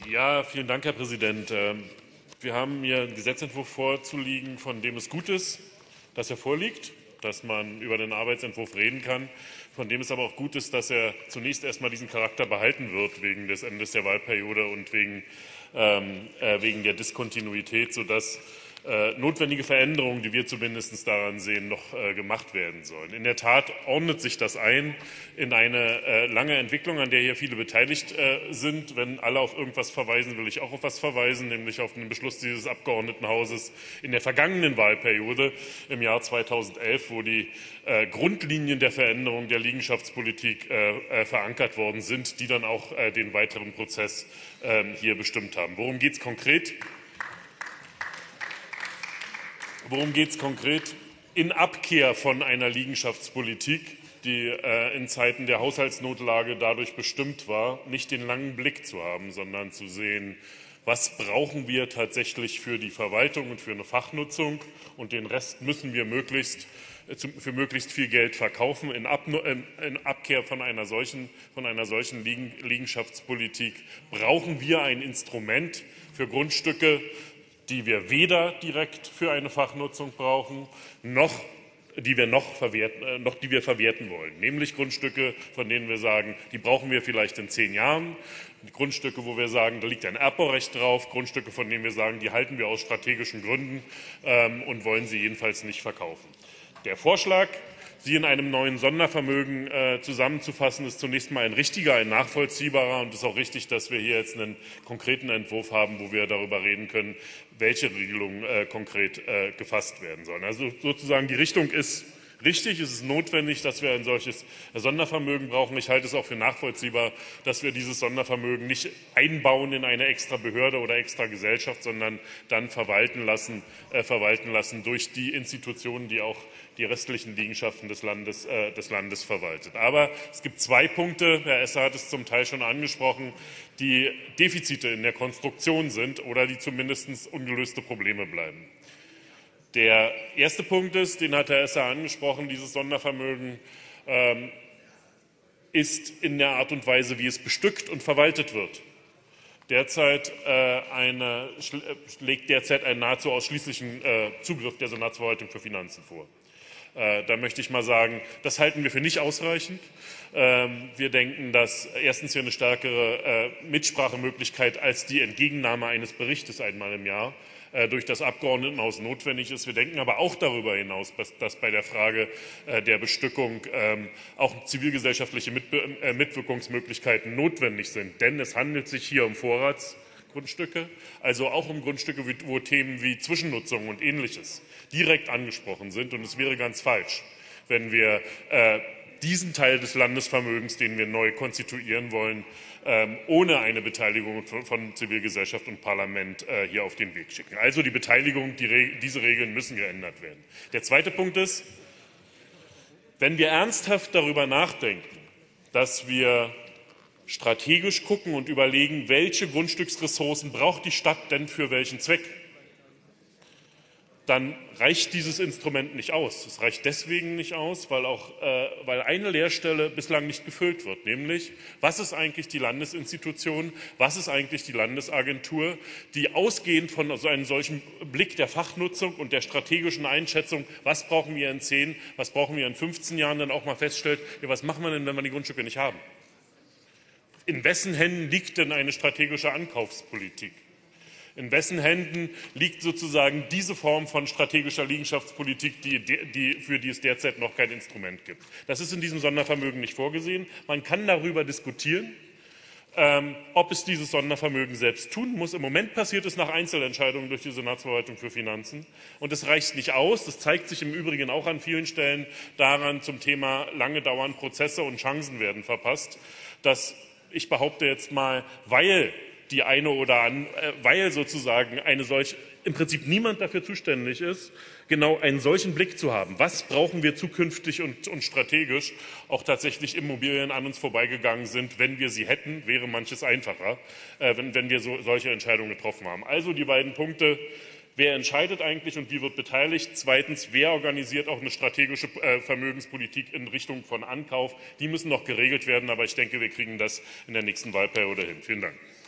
Ja, vielen Dank, Herr Präsident. Wir haben hier einen Gesetzentwurf vorzuliegen, von dem es gut ist, dass er vorliegt, dass man über den Arbeitsentwurf reden kann, von dem es aber auch gut ist, dass er zunächst erstmal diesen Charakter behalten wird, wegen des Endes der Wahlperiode und wegen der Diskontinuität, sodass notwendige Veränderungen, die wir zumindest daran sehen, noch gemacht werden sollen. In der Tat ordnet sich das ein in eine lange Entwicklung, an der hier viele beteiligt sind. Wenn alle auf irgendwas verweisen, will ich auch auf etwas verweisen, nämlich auf den Beschluss dieses Abgeordnetenhauses in der vergangenen Wahlperiode im Jahr 2011, wo die Grundlinien der Veränderung der Liegenschaftspolitik verankert worden sind, die dann auch den weiteren Prozess hier bestimmt haben. Worum geht es konkret? Worum geht es konkret? In Abkehr von einer Liegenschaftspolitik, die in Zeiten der Haushaltsnotlage dadurch bestimmt war, nicht den langen Blick zu haben, sondern zu sehen, was brauchen wir tatsächlich für die Verwaltung und für eine Fachnutzung, und den Rest müssen wir für möglichst viel Geld verkaufen. In Abkehr von einer solchen Liegenschaftspolitik brauchen wir ein Instrument für Grundstücke, die wir weder direkt für eine Fachnutzung brauchen, noch die wir verwerten wollen, nämlich Grundstücke, von denen wir sagen, die brauchen wir vielleicht in 10 Jahren, Grundstücke, wo wir sagen, da liegt ein Erbbaurecht drauf, Grundstücke, von denen wir sagen, die halten wir aus strategischen Gründen und wollen sie jedenfalls nicht verkaufen. Der Vorschlag, sie in einem neuen Sondervermögen zusammenzufassen, ist zunächst mal ein richtiger, ein nachvollziehbarer, und es ist auch richtig, dass wir hier jetzt einen konkreten Entwurf haben, wo wir darüber reden können, welche Regelungen konkret gefasst werden sollen. Also sozusagen die Richtung ist richtig, es ist notwendig, dass wir ein solches Sondervermögen brauchen. Ich halte es auch für nachvollziehbar, dass wir dieses Sondervermögen nicht einbauen in eine extra Behörde oder extra Gesellschaft, sondern dann verwalten lassen durch die Institutionen, die auch die restlichen Liegenschaften des Landes verwaltet. Aber es gibt 2 Punkte, Herr Esser hat es zum Teil schon angesprochen, die Defizite in der Konstruktion sind oder die zumindest ungelöste Probleme bleiben. Der erste Punkt ist, den hat Herr Esser angesprochen, dieses Sondervermögen ist in der Art und Weise, wie es bestückt und verwaltet wird, legt derzeit einen nahezu ausschließlichen Zugriff der Senatsverwaltung für Finanzen vor. Da möchte ich mal sagen, das halten wir für nicht ausreichend. Wir denken, dass erstens hier eine stärkere Mitsprachemöglichkeit als die Entgegennahme eines Berichtes einmal im Jahr durch das Abgeordnetenhaus notwendig ist. Wir denken aber auch darüber hinaus, dass bei der Frage der Bestückung auch zivilgesellschaftliche Mitwirkungsmöglichkeiten notwendig sind. Denn es handelt sich hier um Vorratsgrundstücke, also auch um Grundstücke, wo Themen wie Zwischennutzung und Ähnliches direkt angesprochen sind. Und es wäre ganz falsch, wenn wir diesen Teil des Landesvermögens, den wir neu konstituieren wollen, ohne eine Beteiligung von Zivilgesellschaft und Parlament hier auf den Weg schicken. Also die Beteiligung, diese Regeln müssen geändert werden. Der zweite Punkt ist, wenn wir ernsthaft darüber nachdenken, dass wir strategisch gucken und überlegen, welche Grundstücksressourcen braucht die Stadt denn für welchen Zweck, dann reicht dieses Instrument nicht aus. Es reicht deswegen nicht aus, weil eine Leerstelle bislang nicht gefüllt wird, nämlich was ist eigentlich die Landesinstitution, was ist eigentlich die Landesagentur, die ausgehend von so einem solchen Blick der Fachnutzung und der strategischen Einschätzung, was brauchen wir in 10, was brauchen wir in 15 Jahren, dann auch mal feststellt, ja, was machen wir denn, wenn wir die Grundstücke nicht haben? In wessen Händen liegt denn eine strategische Ankaufspolitik? In wessen Händen liegt sozusagen diese Form von strategischer Liegenschaftspolitik, für die es derzeit noch kein Instrument gibt? Das ist in diesem Sondervermögen nicht vorgesehen. Man kann darüber diskutieren, ob es dieses Sondervermögen selbst tun muss. Im Moment passiert es nach Einzelentscheidungen durch die Senatsverwaltung für Finanzen. Und es reicht nicht aus. Das zeigt sich im Übrigen auch an vielen Stellen daran zum Thema lange dauernde Prozesse und Chancen werden verpasst, dass ich behaupte jetzt mal, weil sozusagen im Prinzip niemand dafür zuständig ist, genau einen solchen Blick zu haben. Was brauchen wir zukünftig und strategisch? Auch tatsächlich Immobilien an uns vorbeigegangen sind. Wenn wir sie hätten, wäre manches einfacher, wenn wir solche Entscheidungen getroffen haben. Also die beiden Punkte. Wer entscheidet eigentlich und wie wird beteiligt? Zweitens, wer organisiert auch eine strategische Vermögenspolitik in Richtung von Ankauf? Die müssen noch geregelt werden, aber ich denke, wir kriegen das in der nächsten Wahlperiode hin. Vielen Dank.